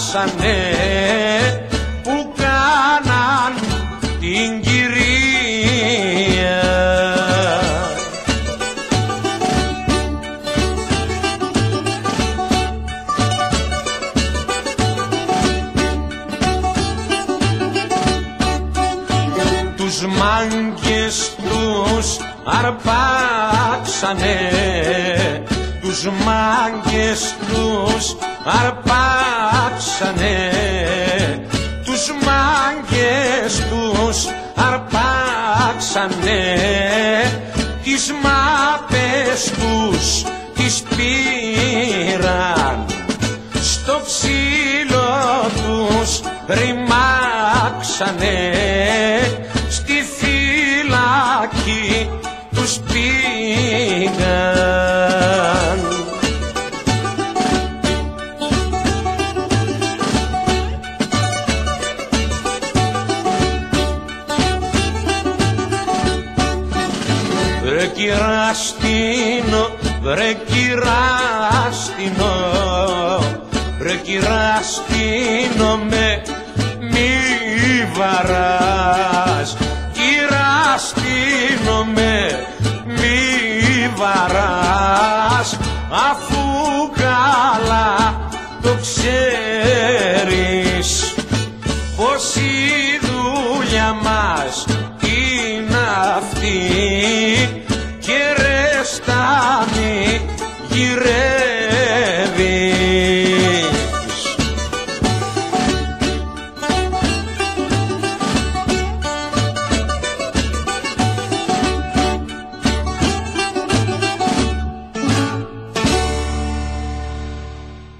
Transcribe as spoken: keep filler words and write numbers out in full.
αρπάξανε που κάναν την κυρία. Τους μάγκες τους αρπάξανε, τους μάγκες τους αρπάξανε, τους μάγκες τους αρπάξανε, τις μάπες τους τις πήραν, στο ξύλο τους ρημάξανε, στη φυλακή τους πήγαν. Βρε κυράστινο, βρε κυράστινο, βρε κυράστινο με μη βαράς, κυράστινο με μη βαράς,